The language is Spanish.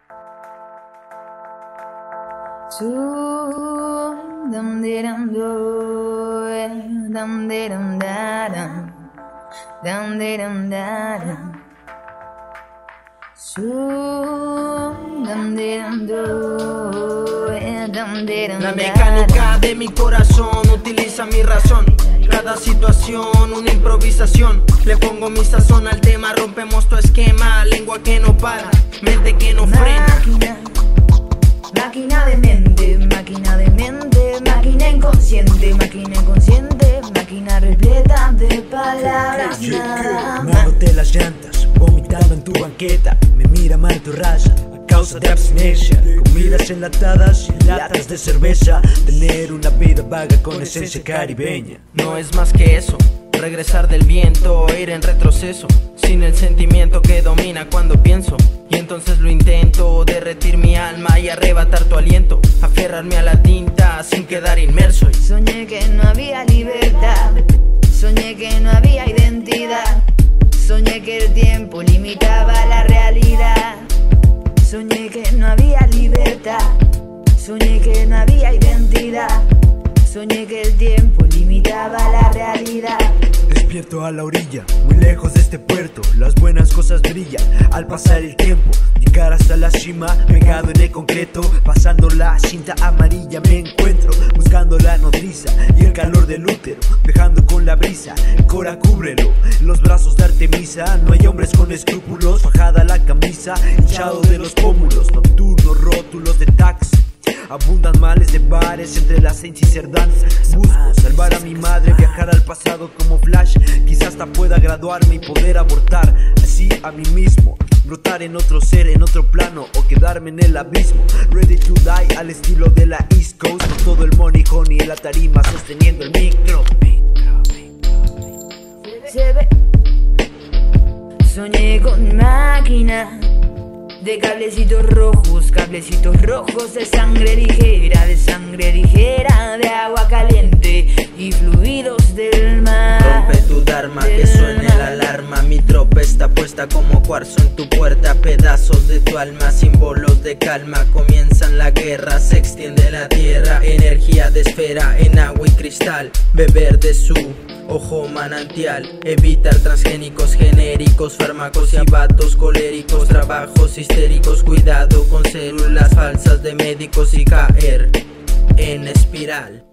La mecánica de mi corazón utiliza mi razón. Cada situación, una improvisación. Le pongo mi sazón al tema, rompemos tu esquema. Lengua que no para, mente que no frena. Máquina de mente, máquina de mente, máquina inconsciente, máquina repleta de palabras. Quemándote las llantas, vomitando en tu banqueta. Me mira mal tu raza a causa de abstinencia. Comidas enlatadas y latas de cerveza. Tener una vida vaga con esencia caribeña. No es más que eso, regresar del viento, ir en retroceso, sin el sentimiento que domina cuando pienso. Y entonces lo intento, derretir mi alma y arrebatar tu aliento, aferrarme a la tinta sin quedar inmerso. Soñé que no había libertad, soñé que no había identidad, soñé que el tiempo limitaba la realidad. Soñé que no había libertad, soñé que no había identidad, soñé que el tiempo limitaba la realidad. Despierto a la orilla, muy lejos de este puerto. Las buenas cosas brillan al pasar el tiempo. Llegar hasta la cima, pegado en el concreto. Pasando la cinta amarilla me encuentro, buscando la nodriza y el calor del útero. Dejando con la brisa, el cora cúbrelo. En los brazos de Artemisa, no hay hombres con escrúpulos. Fajada la camisa, hinchado de los pómulos. Nocturnos, rótulos de taxi. Abundan males de bares entre las Saints y Cerdán. Busco salvar a mi madre, viajar al pasado como Flash. Quizás hasta pueda graduarme y poder abortar así a mí mismo. Brotar en otro ser, en otro plano, o quedarme en el abismo. Ready to die al estilo de la East Coast. Con todo el money, honey en la tarima, sosteniendo el micro. Se ve. Soñé con máquina de cablecitos rojos de sangre ligera, de agua caliente y fluidos del mar. Rompe tu dharma, que suene la alarma. Mi tropa está puesta como cuarzo en tu puerta. Pedazos de tu alma, símbolos de calma. Comienzan la guerra, se extiende la tierra. Energía de esfera en agua y cristal. Beber de su ojo manantial. Evitar transgénicos genéricos, fármacos y abatos coléricos. Trabajos histéricos, cuidado con células falsas de médicos y caer en espiral.